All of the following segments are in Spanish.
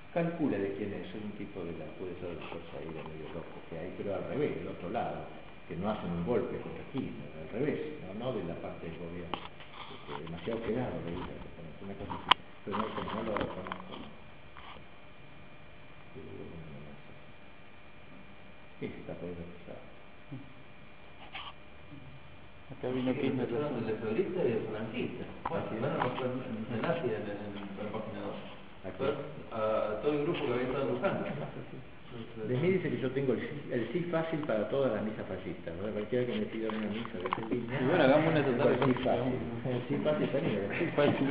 calcule de quién es un tipo de puede ser de fuerza aérea medio loco que hay, pero al revés, del otro lado, que no hacen un golpe contra Kirchner, al revés, no de la parte del gobierno, demasiado quedado, una cosa así, pero no lo reconozco. ¿Qué se está poniendo pesado? Acá vino Kirchner. El florista y el franquista. Bueno, si van a mostrar un enlace en la página 2. A todo el grupo que había estado buscando. De mí dice que yo tengo el sí fácil para todas las misas fascistas, ¿no? Cualquiera que me pida una misa de ese línea. Y bueno, hagamos una total. El sí fácil. El sí fácil también. El sí fácil.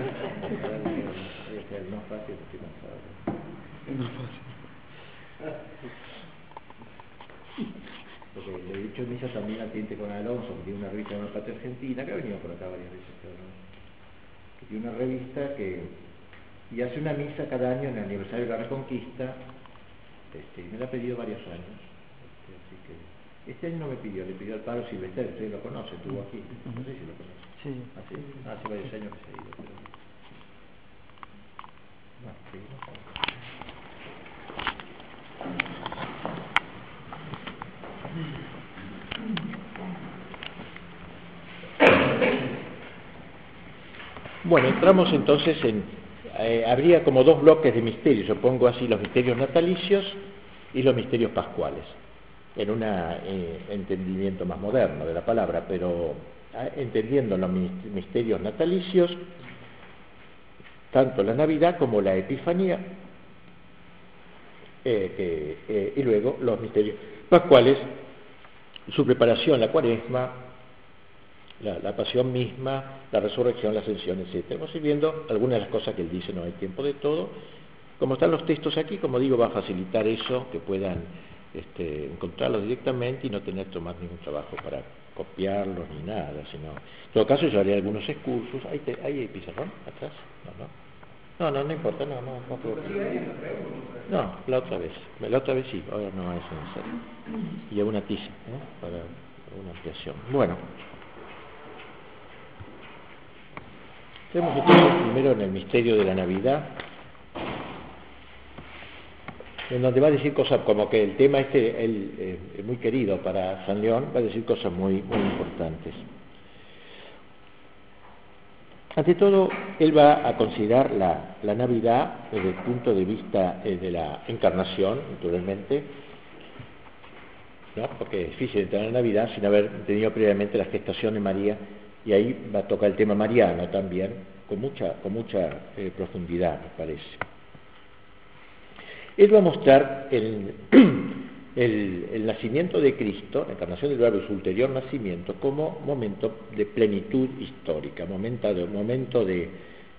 El no fácil, estoy cansado. El no fácil. Porque le he dicho en misa también al teniente con Alonso, que tiene una revista de la Patria Argentina, que ha venido por acá varias veces, pero no. Que tiene una revista y hace una misa cada año en el aniversario de la Reconquista. Y me la ha pedido varios años, así que este año no me pidió, le pidió al Pablo Silvestre, usted lo conoce, estuvo aquí, no sé si lo conoce. Sí. Hace varios años que se ha ido, pero bueno, seguimos. Bueno, entramos entonces habría como dos bloques de misterios, yo pongo así los misterios natalicios y los misterios pascuales, en un entendimiento más moderno de la palabra, pero entendiendo los misterios natalicios, tanto la Navidad como la Epifanía, y luego los misterios pascuales, su preparación, la Cuaresma, la pasión misma, la resurrección, la ascensión, etc. Vamos a ir viendo algunas de las cosas que él dice, no hay tiempo de todo. Como están los textos aquí, como digo, va a facilitar eso, que puedan encontrarlos directamente y no tener que tomar ningún trabajo para copiarlos ni nada, sino en todo caso yo haré algunos excursos. ¿Hay pizarrón atrás? No importa, no creo que... No, la otra vez sí, ahora no es necesario. Y una tiza, para una ampliación. Bueno, tenemos entonces primero en el misterio de la Navidad, en donde va a decir cosas como que el tema es muy querido para San León, va a decir cosas muy, muy importantes. Ante todo, él va a considerar la Navidad desde el punto de vista de la encarnación, naturalmente, ¿no? Porque es difícil entrar en la Navidad sin haber tenido previamente la gestación de María, y ahí va a tocar el tema mariano también, con mucha profundidad, me parece. Él va a mostrar el nacimiento de Cristo, la encarnación del Verbo y su ulterior nacimiento, como momento de plenitud histórica, momento de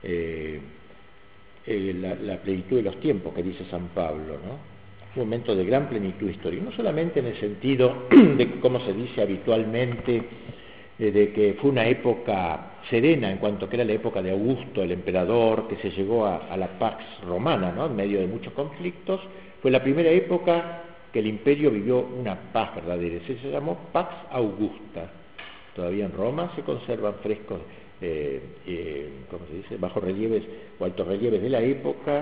la plenitud de los tiempos, que dice San Pablo, ¿no? Un momento de gran plenitud histórica, no solamente en el sentido de, como se dice habitualmente, de que fue una época serena en cuanto que era la época de Augusto, el emperador, que se llegó a la Pax Romana, ¿no? En medio de muchos conflictos. Fue la primera época que el imperio vivió una paz verdadera, se llamó Pax Augusta. Todavía en Roma se conservan frescos, ¿cómo se dice?, bajo relieves o altos relieves de la época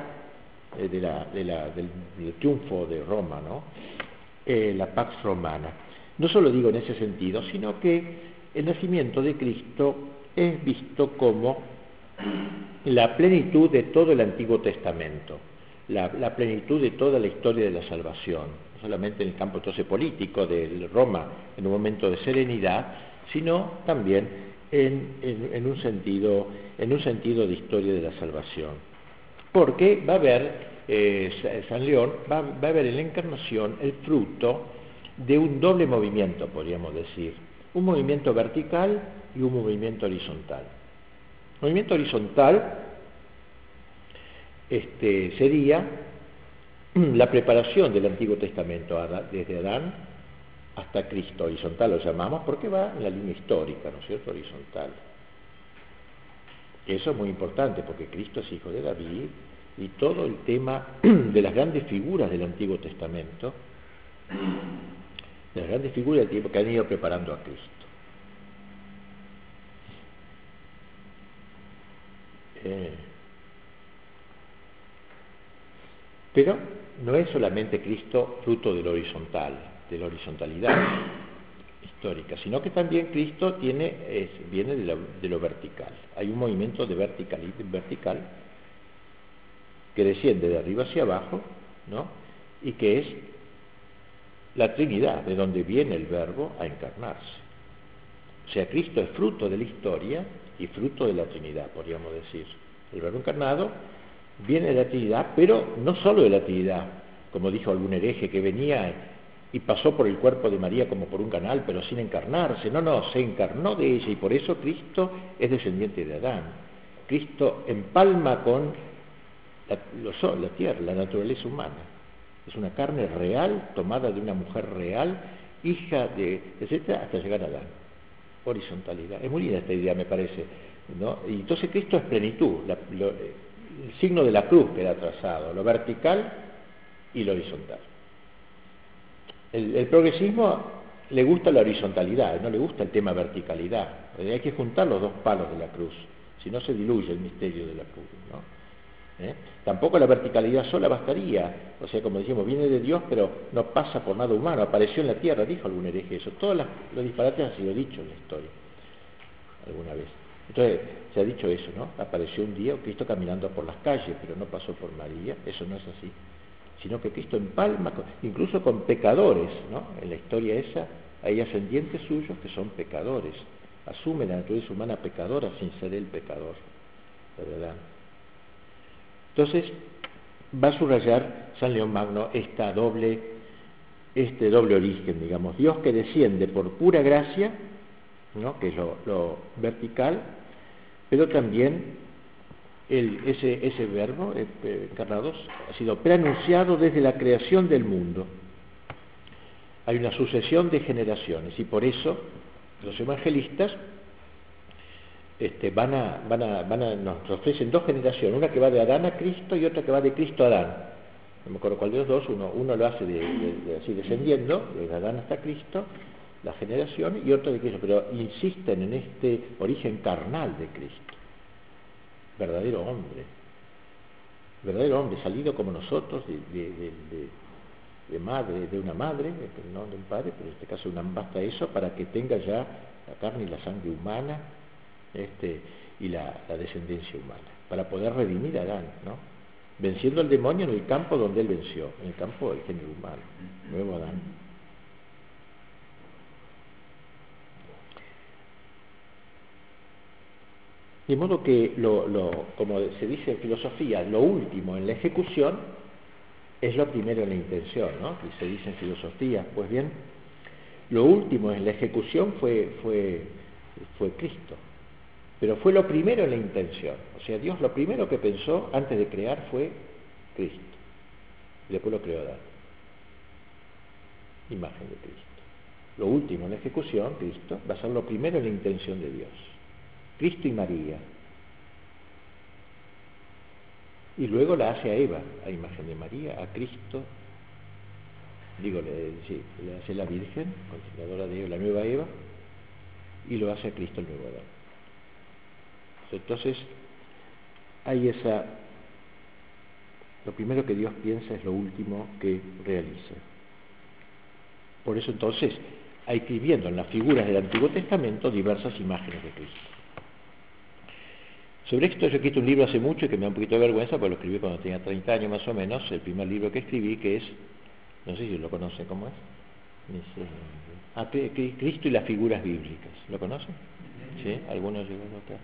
del triunfo de Roma, ¿no? La Pax Romana. No solo digo en ese sentido, sino que el nacimiento de Cristo es visto como la plenitud de todo el Antiguo Testamento, la plenitud de toda la historia de la salvación, no solamente en el campo entonces político de Roma en un momento de serenidad, sino también en un sentido de historia de la salvación. Porque va a haber, San León va a haber en la encarnación el fruto de un doble movimiento, podríamos decir, un movimiento vertical y un movimiento horizontal. El movimiento horizontal sería la preparación del Antiguo Testamento desde Adán hasta Cristo. Horizontal lo llamamos porque va en la línea histórica, ¿no es cierto?, horizontal. Eso es muy importante porque Cristo es hijo de David y todo el tema de las grandes figuras del Antiguo Testamento, de las grandes figuras del tiempo que han ido preparando a Cristo. Pero no es solamente Cristo fruto de lo horizontal, de la horizontalidad histórica, sino que también Cristo viene de lo vertical. Hay un movimiento de vertical que desciende de arriba hacia abajo, ¿no? Y que es la Trinidad, de donde viene el Verbo a encarnarse. O sea, Cristo es fruto de la historia y fruto de la Trinidad, podríamos decir. El Verbo encarnado viene de la Trinidad, pero no solo de la Trinidad, como dijo algún hereje que venía y pasó por el cuerpo de María como por un canal, pero sin encarnarse. No, se encarnó de ella, y por eso Cristo es descendiente de Adán. Cristo empalma con la tierra, la naturaleza humana. Es una carne real, tomada de una mujer real, hija de, etcétera, hasta llegar a Adán. Horizontalidad. Es muy linda esta idea, me parece, ¿no? Y entonces Cristo es plenitud, el signo de la cruz queda trazado, lo vertical y lo horizontal. El progresismo le gusta la horizontalidad, no le gusta el tema verticalidad. Hay que juntar los dos palos de la cruz, si no se diluye el misterio de la cruz, ¿no? Tampoco la verticalidad sola bastaría, o sea, como decimos, viene de Dios, pero no pasa por nada humano, apareció en la tierra, dijo algún hereje eso. Todos los disparates han sido dichos en la historia, alguna vez. Entonces, se ha dicho eso, ¿no? Apareció un día Cristo caminando por las calles, pero no pasó por María, eso no es así. Sino que Cristo empalma, incluso con pecadores, ¿no? En la historia esa hay ascendientes suyos que son pecadores, asume la naturaleza humana pecadora sin ser él pecador, de verdad. Entonces, va a subrayar San León Magno este doble origen, digamos, Dios que desciende por pura gracia, ¿no? Que es lo vertical, pero también ese verbo encarnado ha sido preanunciado desde la creación del mundo. Hay una sucesión de generaciones, y por eso los evangelistas nos ofrecen dos generaciones, una que va de Adán a Cristo y otra que va de Cristo a Adán. No me acuerdo cuál de los dos, uno lo hace así descendiendo, de Adán hasta Cristo, la generación, y otra de Cristo, pero insisten en este origen carnal de Cristo. Verdadero hombre, salido como nosotros de madre, de una madre, no de un padre, pero en este caso basta eso para que tenga ya la carne y la sangre humana, y la descendencia humana, para poder redimir a Adán, ¿no? Venciendo al demonio en el campo donde él venció, en el campo del género humano, nuevo Adán. De modo que, como se dice en filosofía, lo último en la ejecución es lo primero en la intención, ¿no? Y se dice en filosofía, pues bien, lo último en la ejecución fue Cristo, pero fue lo primero en la intención. O sea, Dios lo primero que pensó antes de crear fue Cristo, y después lo creó Adán, imagen de Cristo. Lo último en la ejecución, Cristo, va a ser lo primero en la intención de Dios. Cristo y María, y luego la hace a Eva, a imagen de María, a Cristo, le hace la Virgen, continuadora de Eva, la nueva Eva, y lo hace a Cristo el nuevo Adán. Entonces, hay lo primero que Dios piensa es lo último que realiza. Por eso entonces hay que ir viendo en las figuras del Antiguo Testamento diversas imágenes de Cristo. Sobre esto yo he escrito un libro hace mucho y que me da un poquito de vergüenza, porque lo escribí cuando tenía 30 años más o menos, el primer libro que escribí, que es, no sé si lo conocen, ¿cómo es? Cristo y las figuras bíblicas. ¿Lo conocen? ¿Sí? ¿Algunos llegaron acá?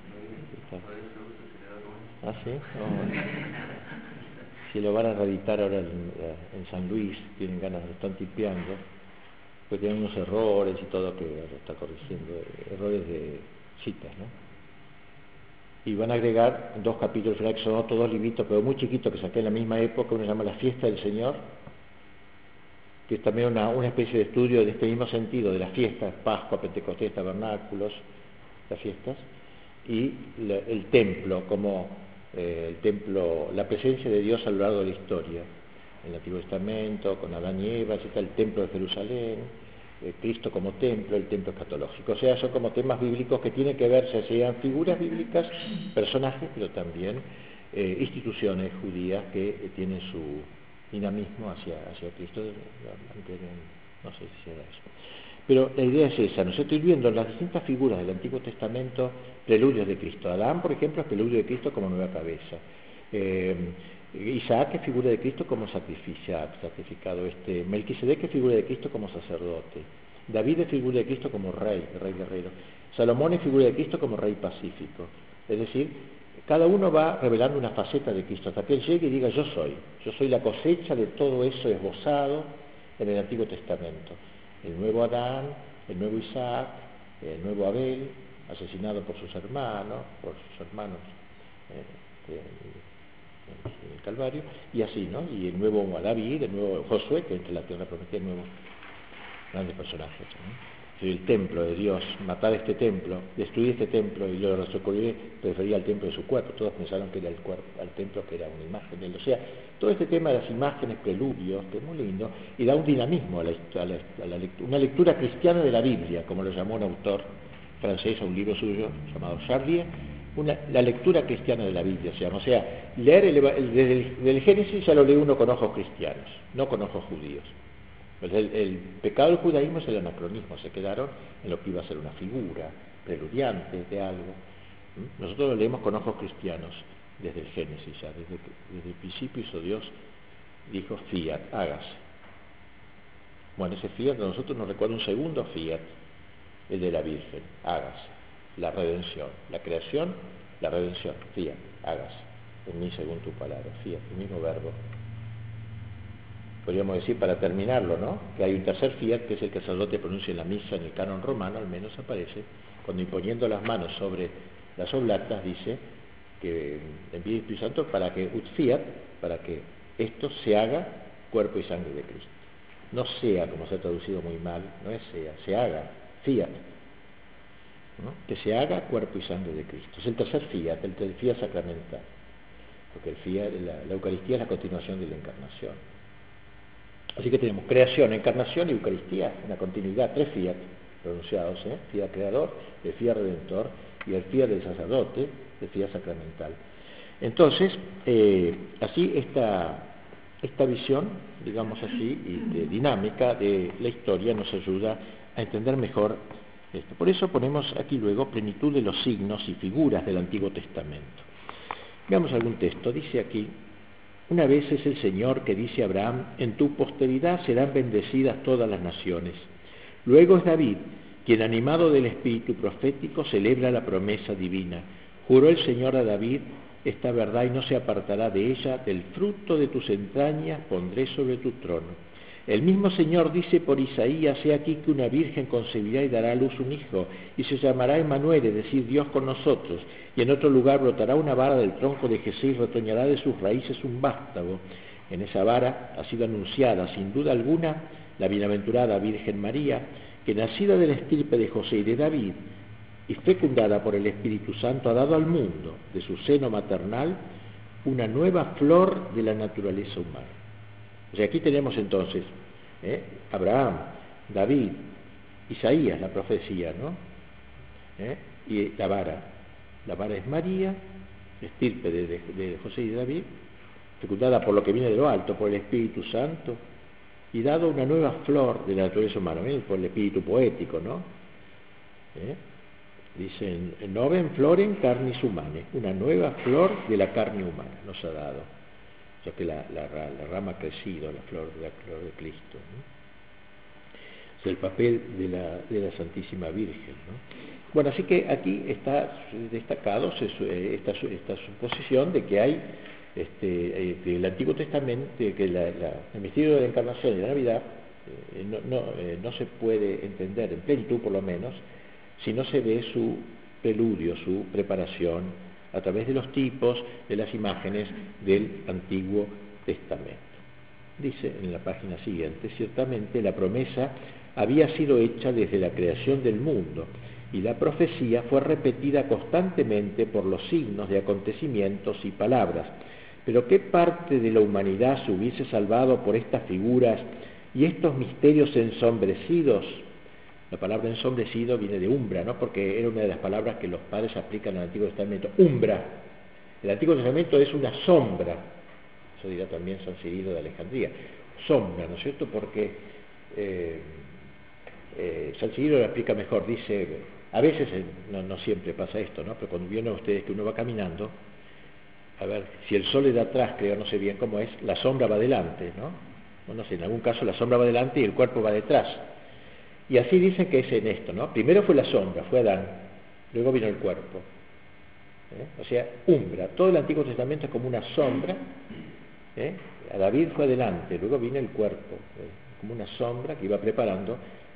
¿Ah, sí? No. Si lo van a reeditar ahora en San Luis, tienen ganas, lo están tipeando, porque tienen unos errores y todo que lo está corrigiendo, errores de citas, ¿no? Y van a agregar 2 capítulos finales que son otros 2 libritos, pero muy chiquitos, que saqué en la misma época. Uno se llama La Fiesta del Señor, que es también una especie de estudio de este mismo sentido, de las fiestas, Pascua, Pentecostés, Tabernáculos, las fiestas, y el templo, como la presencia de Dios a lo largo de la historia, en el Antiguo Testamento, con Adán y Eva, está el templo de Jerusalén, Cristo como templo, el templo escatológico. O sea, son como temas bíblicos que tienen que ver, sean figuras bíblicas, personajes, pero también instituciones judías que tienen dinamismo hacia Cristo, aunque no sé si será eso. Pero la idea es esa, ¿no? Estoy viendo las distintas figuras del Antiguo Testamento, preludios de Cristo. Adán, por ejemplo, es preludio de Cristo como nueva cabeza. Isaac es figura de Cristo como sacrificado. Melquisedec es figura de Cristo como sacerdote. David es figura de Cristo como rey guerrero. Salomón es figura de Cristo como rey pacífico. Es decir, cada uno va revelando una faceta de Cristo hasta que Él llegue y diga yo soy la cosecha de todo eso esbozado en el Antiguo Testamento. El nuevo Adán, el nuevo Isaac, el nuevo Abel, asesinado por sus hermanos en el Calvario, y así, ¿no? Y el nuevo David, el nuevo Josué, que entre la tierra prometida, el nuevo grandes personajes, ¿no? El templo de Dios, matar este templo, destruir este templo y lo reconstruir, prefería al templo de su cuerpo. Todos pensaron que era al templo que era una imagen de él. O sea, todo este tema de las imágenes, preludios, que es muy lindo, y da un dinamismo a una lectura cristiana de la Biblia, como lo llamó un autor francés a un libro suyo llamado Charlier, la lectura cristiana de la Biblia se llama. O sea, leer desde el Génesis ya lo lee uno con ojos cristianos, no con ojos judíos. Pues el pecado del judaísmo es el anacronismo, se quedaron en lo que iba a ser una figura preludiante de algo. Nosotros lo leemos con ojos cristianos desde el Génesis, ya desde el principio hizo Dios, dijo fiat, hágase. Bueno, ese fiat a nosotros nos recuerda un segundo fiat, el de la Virgen, hágase, la redención, la creación, la redención, fiat, hágase, en mí según tu palabra, fiat, el mismo verbo. Podríamos decir, para terminarlo, ¿no?, que hay un tercer fiat, que es el que el sacerdote pronuncia en la misa, en el canon romano, al menos aparece, cuando imponiendo las manos sobre las oblatas, dice que envíe el Espíritu Santo para que, ut fiat, para que esto se haga cuerpo y sangre de Cristo. No sea, como se ha traducido muy mal, no es sea, se haga, fiat, ¿no?, que se haga cuerpo y sangre de Cristo. Es el tercer fiat, el fiat sacramental, porque el fiat, la Eucaristía es la continuación de la encarnación. Así que tenemos creación, encarnación y Eucaristía, una continuidad, tres fiat pronunciados, fiat creador, el fiat redentor y el fiat del sacerdote, el fiat sacramental. Entonces, así esta visión, digamos así, dinámica de la historia nos ayuda a entender mejor esto. Por eso ponemos aquí luego plenitud de los signos y figuras del Antiguo Testamento. Veamos algún texto, dice aquí: una vez es el Señor que dice a Abraham, en tu posteridad serán bendecidas todas las naciones. Luego es David, quien animado del espíritu profético celebra la promesa divina. Juró el Señor a David esta verdad y no se apartará de ella, del fruto de tus entrañas pondré sobre tu trono. El mismo Señor dice por Isaías, he aquí que una virgen concebirá y dará a luz un hijo, y se llamará Emmanuel, es decir, Dios con nosotros, y en otro lugar brotará una vara del tronco de Jesé y retoñará de sus raíces un vástago. En esa vara ha sido anunciada, sin duda alguna, la bienaventurada Virgen María, que nacida de la estirpe de José y de David, y fecundada por el Espíritu Santo, ha dado al mundo, de su seno maternal, una nueva flor de la naturaleza humana. O sea, aquí tenemos entonces Abraham, David, Isaías, la profecía, ¿no? Y la vara es María, estirpe de José y de David, fecundada por lo que viene de lo alto, por el Espíritu Santo, y dado una nueva flor de la naturaleza humana, por el espíritu poético, ¿no? Dicen, noven florem carnis humae, una nueva flor de la carne humana nos ha dado. O sea que la rama ha crecido, la flor de Cristo, ¿no? Es el papel de la Santísima Virgen, ¿no? Bueno, así que aquí está destacado esta suposición de que hay del Antiguo Testamento, que el misterio de la Encarnación y de la Navidad no se puede entender en plenitud, por lo menos, si no se ve su preludio, su preparación, a través de los tipos, de las imágenes del Antiguo Testamento. Dice en la página siguiente, ciertamente la promesa había sido hecha desde la creación del mundo, y la profecía fue repetida constantemente por los signos de acontecimientos y palabras. Pero ¿qué parte de la humanidad se hubiese salvado por estas figuras y estos misterios ensombrecidos? La palabra ensombrecido viene de umbra, ¿no?, porque era una de las palabras que los padres aplican al Antiguo Testamento. Umbra. El Antiguo Testamento es una sombra, eso dirá también San Cirilo de Alejandría, sombra, ¿no es cierto? Porque San Cirilo lo explica mejor, dice, a veces, no siempre pasa esto, ¿no? Pero cuando vieron ustedes que uno va caminando, a ver, si el sol es de atrás, creo, no sé bien cómo es, la sombra va delante, ¿no? No sé, en algún caso la sombra va delante y el cuerpo va detrás. Y así dicen que es en esto, ¿no? Primero fue la sombra, fue Adán, luego vino el cuerpo. O sea, umbra. Todo el Antiguo Testamento es como una sombra. A David fue adelante, luego vino el cuerpo, como una sombra que iba preparando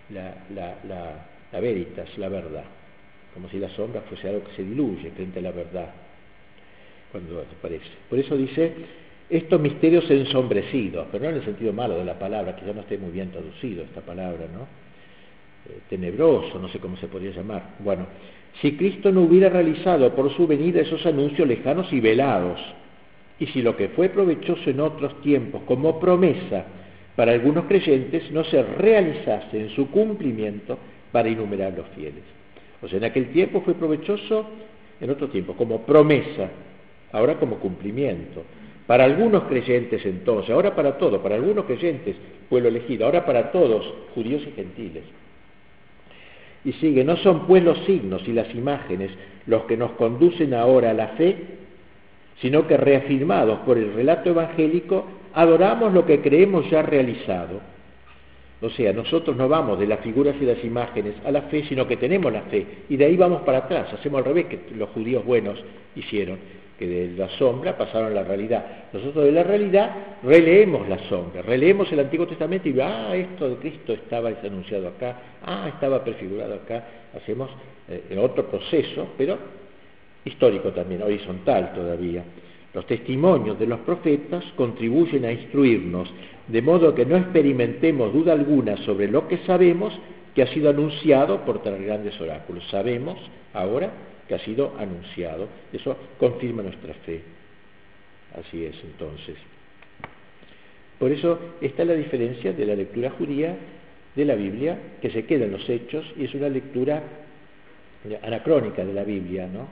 la veritas, la verdad. Como si la sombra fuese algo que se diluye frente a la verdad cuando aparece. Por eso dice, estos misterios ensombrecidos, pero no en el sentido malo de la palabra, que ya no esté muy bien traducido esta palabra, ¿no? Tenebroso, no sé cómo se podría llamar. Bueno, si Cristo no hubiera realizado por su venida esos anuncios lejanos y velados, y si lo que fue provechoso en otros tiempos como promesa para algunos creyentes no se realizase en su cumplimiento para innumerables fieles. O sea, en aquel tiempo fue provechoso, en otro tiempo como promesa, ahora como cumplimiento. Para algunos creyentes entonces, ahora para todos, para algunos creyentes, pueblo elegido, ahora para todos, judíos y gentiles. Y sigue, no son pues los signos y las imágenes los que nos conducen ahora a la fe, sino que reafirmados por el relato evangélico, adoramos lo que creemos ya realizado. O sea, nosotros no vamos de las figuras y las imágenes a la fe, sino que tenemos la fe, y de ahí vamos para atrás, hacemos al revés que los judíos buenos hicieron, que de la sombra pasaron a la realidad. Nosotros de la realidad releemos la sombra, releemos el Antiguo Testamento y esto de Cristo estaba anunciado acá, estaba prefigurado acá, hacemos otro proceso, pero histórico también, horizontal todavía. Los testimonios de los profetas contribuyen a instruirnos, de modo que no experimentemos duda alguna sobre lo que sabemos que ha sido anunciado por tan grandes oráculos. Sabemos ahora que ha sido anunciado. Eso confirma nuestra fe. Así es, entonces. Por eso está la diferencia de la lectura judía de la Biblia, que se queda en los Hechos, y es una lectura anacrónica de la Biblia, ¿no?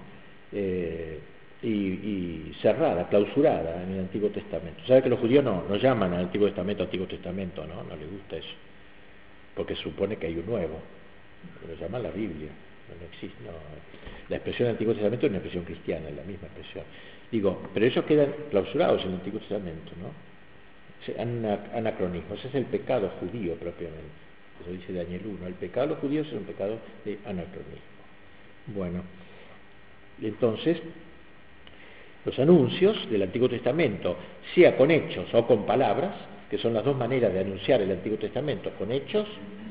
Y cerrada, clausurada en el Antiguo Testamento. ¿Sabe que los judíos no llaman al Antiguo Testamento Antiguo Testamento, ¿no? No les gusta eso, porque supone que hay un nuevo. Lo llaman la Biblia. No existe, no. La expresión Antiguo Testamento es una expresión cristiana, es la misma expresión. Digo, pero ellos quedan clausurados en el Antiguo Testamento, ¿no? Anacronismo, ese es el pecado judío propiamente. Eso dice Daniel 1, el pecado de los judíos es un pecado de anacronismo. Bueno, entonces, los anuncios del Antiguo Testamento, sea con hechos o con palabras, que son las dos maneras de anunciar el Antiguo Testamento, con hechos,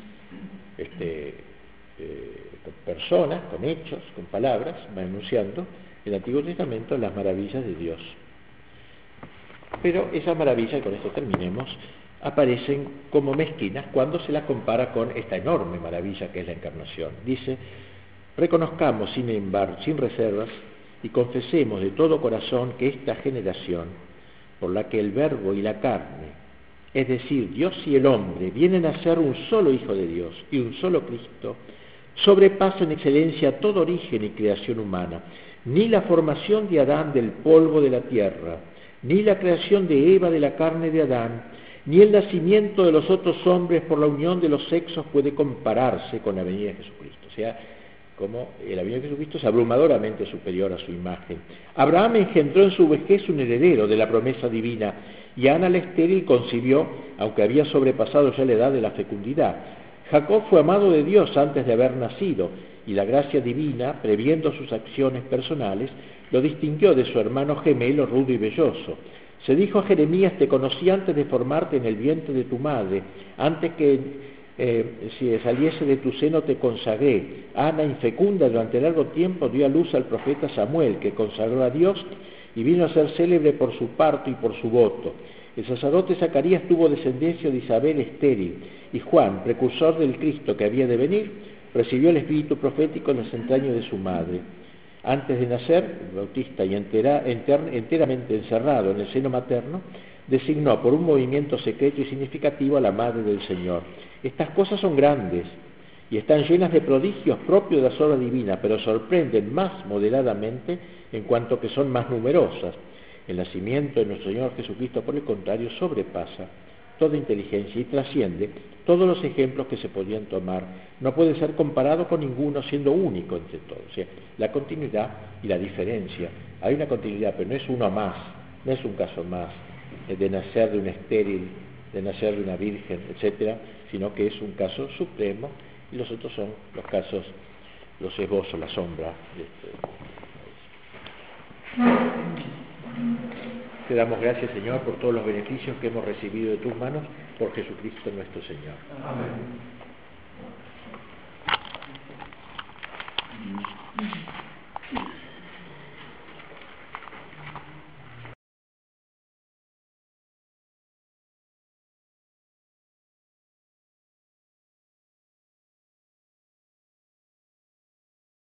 con personas, con hechos, con palabras, va anunciando el Antiguo Testamento las maravillas de Dios. Pero esas maravillas, y con esto terminemos, aparecen como mezquinas cuando se las compara con esta enorme maravilla que es la encarnación. Dice, reconozcamos sin embargo, sin reservas, y confesemos de todo corazón que esta generación, por la que el Verbo y la carne, es decir, Dios y el hombre, vienen a ser un solo Hijo de Dios y un solo Cristo, sobrepasa en excelencia todo origen y creación humana, ni la formación de Adán del polvo de la tierra, ni la creación de Eva de la carne de Adán, ni el nacimiento de los otros hombres por la unión de los sexos puede compararse con la venida de Jesucristo. O sea, como la venida de Jesucristo es abrumadoramente superior a su imagen. Abraham engendró en su vejez un heredero de la promesa divina, y Ana la estéril concibió, aunque había sobrepasado ya la edad de la fecundidad. Jacob fue amado de Dios antes de haber nacido, y la gracia divina, previendo sus acciones personales, lo distinguió de su hermano gemelo rudo y velloso. Se dijo a Jeremías, te conocí antes de formarte en el vientre de tu madre, antes que si saliese de tu seno te consagré. Ana, infecunda durante largo tiempo, dio a luz al profeta Samuel, que consagró a Dios y vino a ser célebre por su parto y por su voto. El sacerdote Zacarías tuvo descendencia de Isabel estéril, y Juan, precursor del Cristo que había de venir, recibió el espíritu profético en las entrañas de su madre. Antes de nacer, el Bautista, y enteramente encerrado en el seno materno, designó por un movimiento secreto y significativo a la Madre del Señor. Estas cosas son grandes y están llenas de prodigios propios de la sola divina, pero sorprenden más moderadamente en cuanto que son más numerosas. El nacimiento de nuestro Señor Jesucristo, por el contrario, sobrepasa toda inteligencia y trasciende todos los ejemplos que se podían tomar. No puede ser comparado con ninguno, siendo único entre todos. O sea, la continuidad y la diferencia. Hay una continuidad, pero no es uno más, no es un caso más de nacer de un estéril, de nacer de una virgen, etcétera, sino que es un caso supremo, y los otros son los casos, los esbozos, la sombra. Te damos gracias, Señor, por todos los beneficios que hemos recibido de tus manos, por Jesucristo nuestro Señor. Amén.